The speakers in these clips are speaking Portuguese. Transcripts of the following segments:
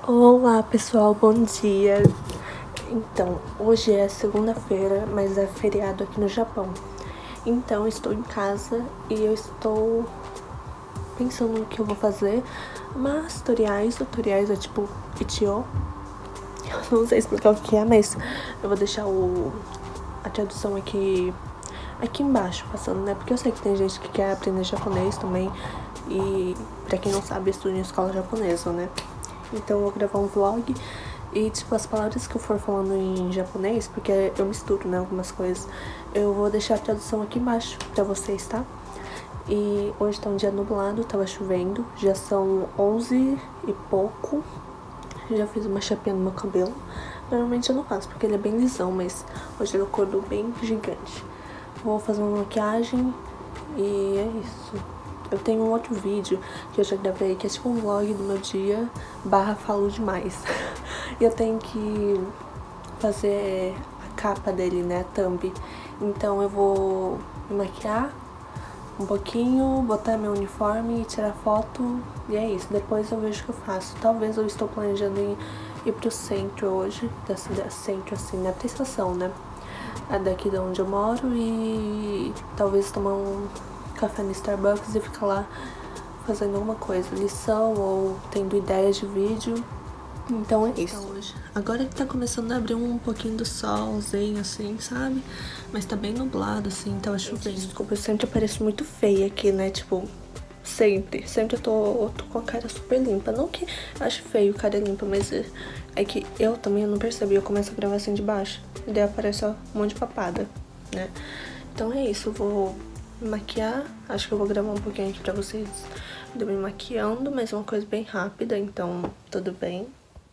Olá pessoal, bom dia. Então, hoje é segunda-feira, mas é feriado aqui no Japão. Então, eu estou em casa e eu estou pensando no que eu vou fazer. Mas tutoriais é tipo Itio. Eu não sei explicar o que é, mas eu vou deixar a tradução aqui embaixo, passando, né? Porque eu sei que tem gente que quer aprender japonês também. E pra quem não sabe, eu estudo em escola japonesa, né? Então eu vou gravar um vlog e, tipo, as palavras que eu for falando em japonês, porque eu misturo, né, algumas coisas, eu vou deixar a tradução aqui embaixo pra vocês, tá? E hoje tá um dia nublado, tava chovendo, já são 11 e pouco, já fiz uma chapinha no meu cabelo. Normalmente eu não faço, porque ele é bem lisão, mas hoje ele acordou bem gigante. Vou fazer uma maquiagem e é isso. Eu tenho um outro vídeo que eu já gravei, que é tipo um vlog do meu dia, falo demais. E eu tenho que fazer a capa dele, né, a thumb. Então eu vou me maquiar um pouquinho, botar meu uniforme e tirar foto. E é isso, depois eu vejo o que eu faço. Talvez eu estou planejando ir pro centro hoje, da cidade, centro assim, né, pra estação, né, daqui de onde eu moro, e talvez tomar um café no Starbucks e ficar lá fazendo alguma coisa, lição ou tendo ideias de vídeo. Então é isso hoje. Agora que tá começando a abrir um pouquinho do solzinho, assim, sabe? Mas tá bem nublado, assim, tava chovendo. Desculpa, eu sempre pareço muito feia aqui, né? Tipo, sempre eu tô com a cara super limpa. Não que eu acho feio cara limpa, mas é que eu também não percebi. Eu começo a gravar assim de baixo e daí aparece ó, um monte de papada, né? Então é isso, eu vou me maquiar. Acho que eu vou gravar um pouquinho aqui pra vocês de me maquiando, mas é uma coisa bem rápida, então tudo bem.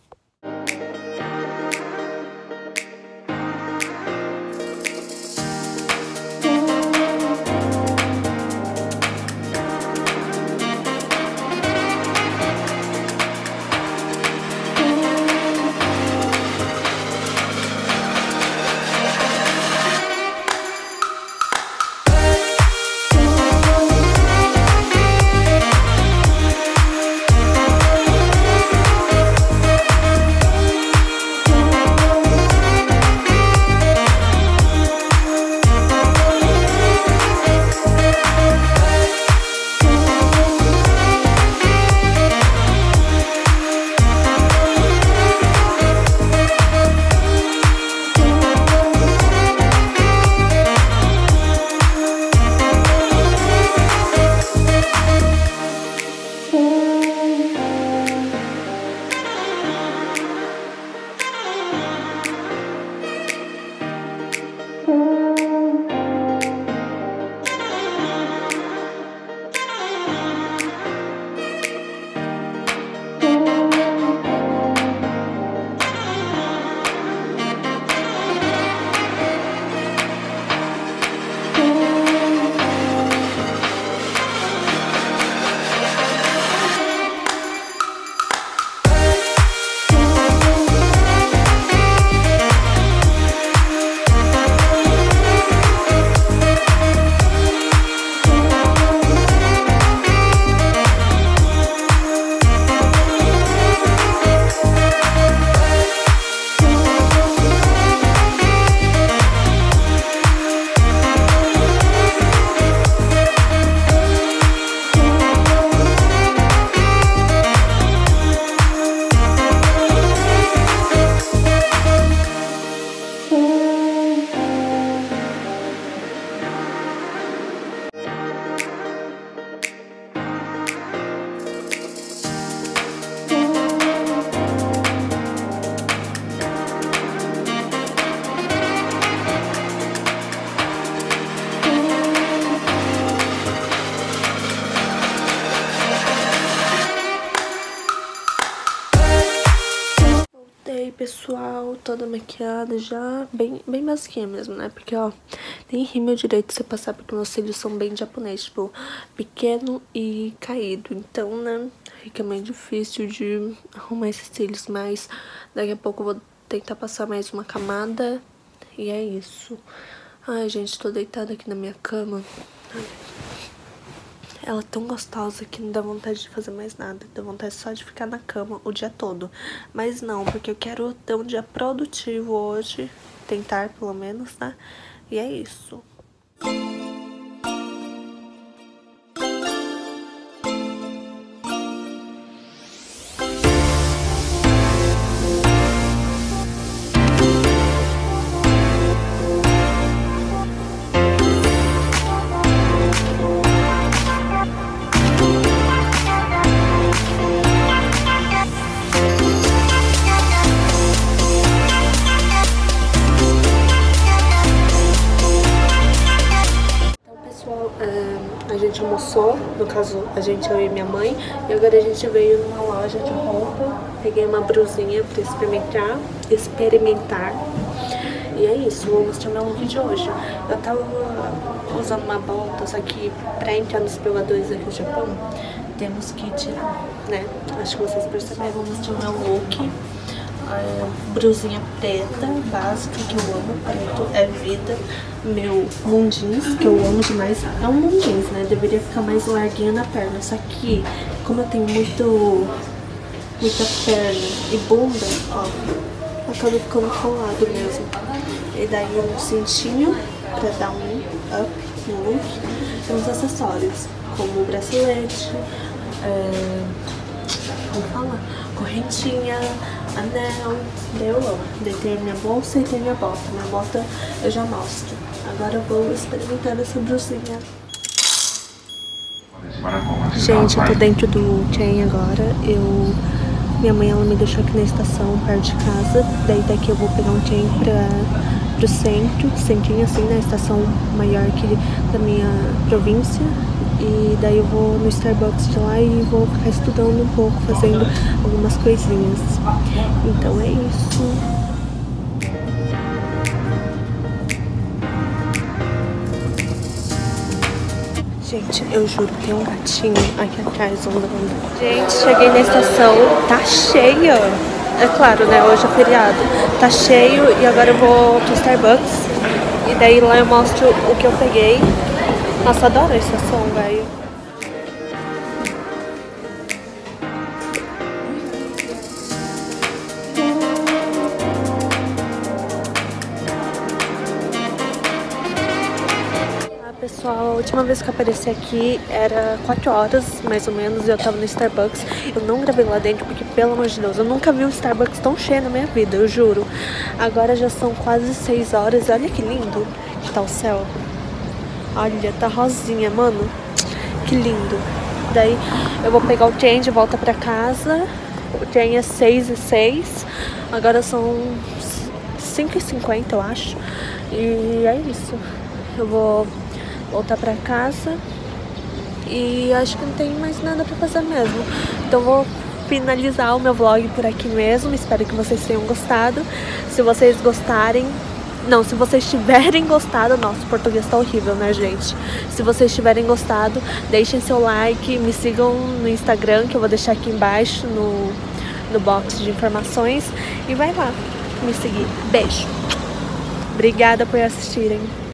Pessoal, toda maquiada já, bem basiquinha mesmo, né? Porque, ó, nem rímel direito você passar, porque meus cílios são bem japonês, tipo, pequeno e caído. Então, né, fica meio difícil de arrumar esses cílios, mas daqui a pouco eu vou tentar passar mais uma camada e é isso. Ai, gente, tô deitada aqui na minha cama. ela é tão gostosa que não dá vontade de fazer mais nada. Dá vontade só de ficar na cama o dia todo. Mas não, porque eu quero ter um dia produtivo hoje. Tentar, pelo menos, né? E é isso. A gente almoçou, no caso a gente, eu e minha mãe, e agora a gente veio numa loja de roupa, peguei uma blusinha pra experimentar, e é isso, vou mostrar meu look de hoje. Eu tava usando uma bota, só que pra entrar nos provadores aqui no Japão, temos que tirar, né? Acho que vocês perceberam, vou mostrar meu look. Blusinha preta, básica, que eu amo, preto é vida. Meu mundins, que eu amo demais. É um mundins, né? Deveria ficar mais larguinha na perna. Só que, como eu tenho muita perna e bunda, ó, acaba ficando colado mesmo. E daí um cintinho pra dar um up no look. E uns acessórios, como o bracelete, como fala? Correntinha, anel, daí eu amo. Daí tem a minha bolsa e tem a minha bota. Minha bota eu já mostro. Agora eu vou experimentar essa blusinha. Gente, eu tô dentro do Chain agora. Minha mãe ela me deixou aqui na estação, perto de casa. Daí daqui eu vou pegar um Chain pro centro, centrinho assim, na estação maior aqui da minha província. E daí eu vou no Starbucks de lá e vou ficar estudando um pouco, fazendo algumas coisinhas. Então é isso. Gente, eu juro que tem um gatinho aqui atrás andando. Gente, cheguei na estação, tá cheia. É claro, né? Hoje é feriado. Tá cheio e agora eu vou pro Starbucks. E daí lá eu mostro o que eu peguei. Nossa, adoro a estação, velho. Pessoal, a última vez que eu apareci aqui era 4 horas, mais ou menos, e eu tava no Starbucks. Eu não gravei lá dentro porque, pelo amor de Deus, eu nunca vi um Starbucks tão cheio na minha vida, eu juro. Agora já são quase 6 horas, olha que lindo que tá o céu. Olha, tá rosinha, mano, que lindo. Daí eu vou pegar o change e volta pra casa. O trem é 6h06, agora são 5h50, eu acho. E é isso, eu vou voltar pra casa e acho que não tem mais nada pra fazer mesmo. Então vou finalizar o meu vlog por aqui mesmo. Espero que vocês tenham gostado. Se vocês gostarem... Não, se vocês tiverem gostado... Nossa, o português tá horrível, né, gente? Se vocês tiverem gostado, deixem seu like, me sigam no Instagram, que eu vou deixar aqui embaixo no box de informações. E vai lá me seguir. Beijo! Obrigada por assistirem.